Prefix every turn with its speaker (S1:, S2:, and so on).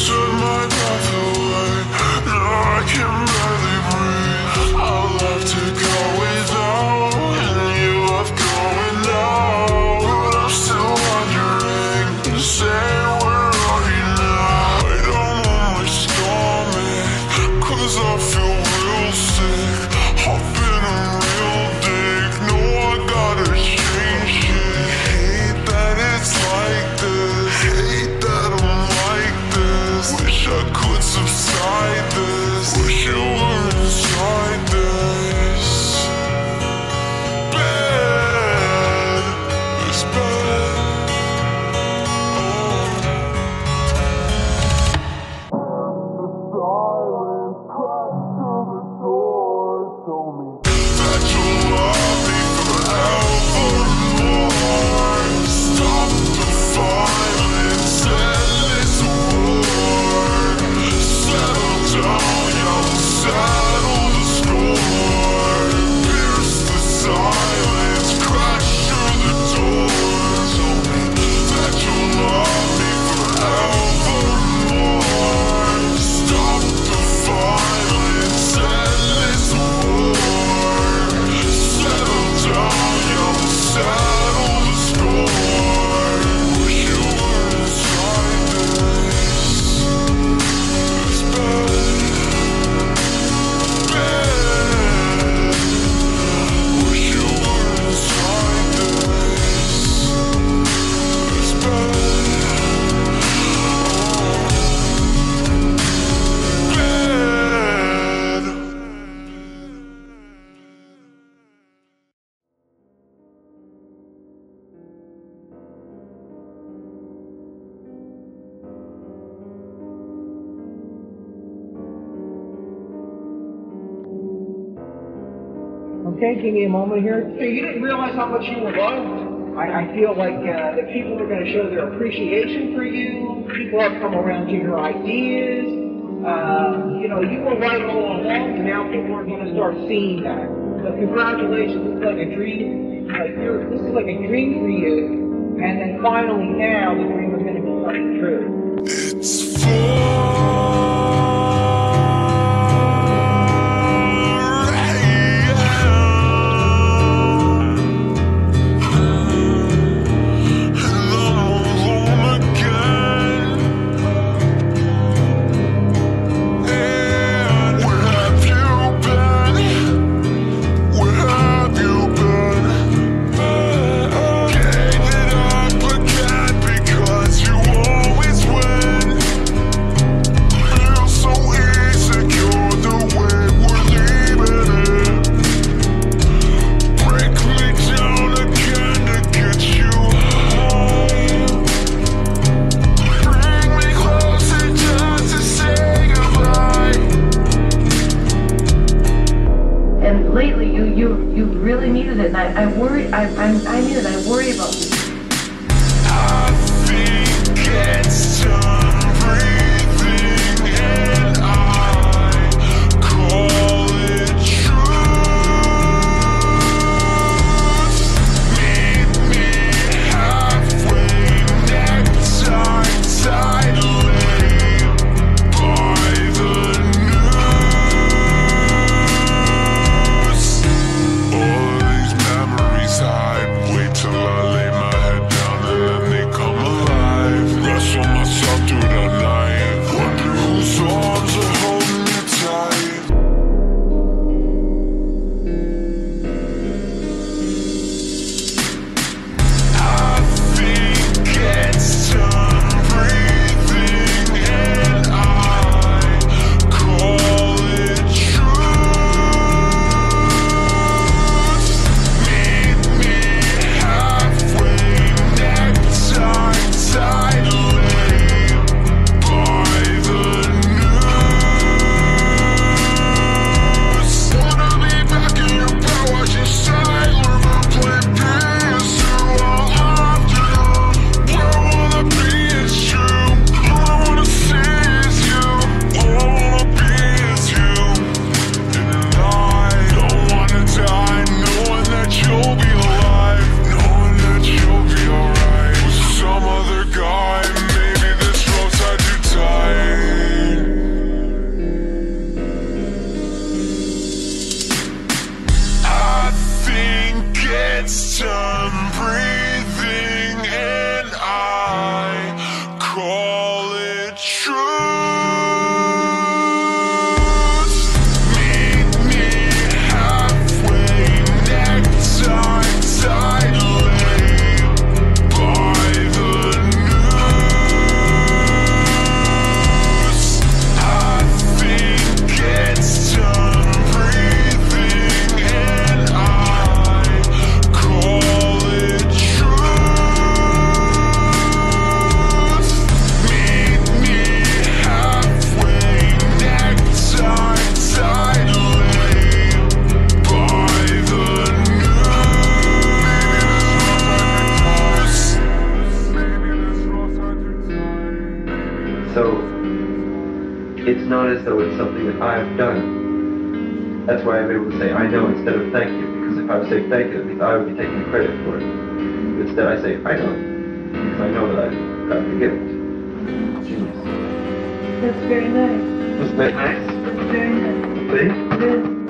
S1: set my breath away. Now I can barely breathe. I left to go without, and you left going out. But I'm still wondering, say where are you now? I don't know my stomach, 'cause I feel real sick. I've been a real dick. No, I gotta change it. Hate that it's like this. Hate that I'm like this. Wish I could subside this. Wish you were inside this. Bad, it's bad. Silence crashed through the door. Told me that you'll love me forevermore. Stop the violence, end this war. Settle down, y'all, settle the score. Pierce the silence, crash through the door. Told me that you'll love me forevermore. Stop the violence, end this war. Settle down, y'all, settle the score. Wish you were inside this. It's bad, bad. Wish you were inside this. It's bad, bad.
S2: Okay, give me a moment here. So you didn't realize how much you were loved? I feel like the people are going to show their appreciation for you. People have come around to your ideas. You were right all along, and now people are going to start seeing that. So congratulations, it's like a dream. This is like a dream for you. And then finally now, the dream is going to be coming true.
S1: It's for
S3: you really needed it, and I worry. I needed. I worry about you.
S1: I think it's time breathing and I call it truth. Meet me halfway, necktie tightly by the news. All these memories hide, wait till I lay my
S4: So it's not as though it's something that I've done. That's why I'm able to say I know instead of thank you, because if I was saying thank you, it means I would be taking the credit for it. Instead I say I know, because I know that I've got the gift. Genius.
S3: That's very nice.
S4: Isn't that nice?
S3: That's very nice.
S4: See?
S3: It is.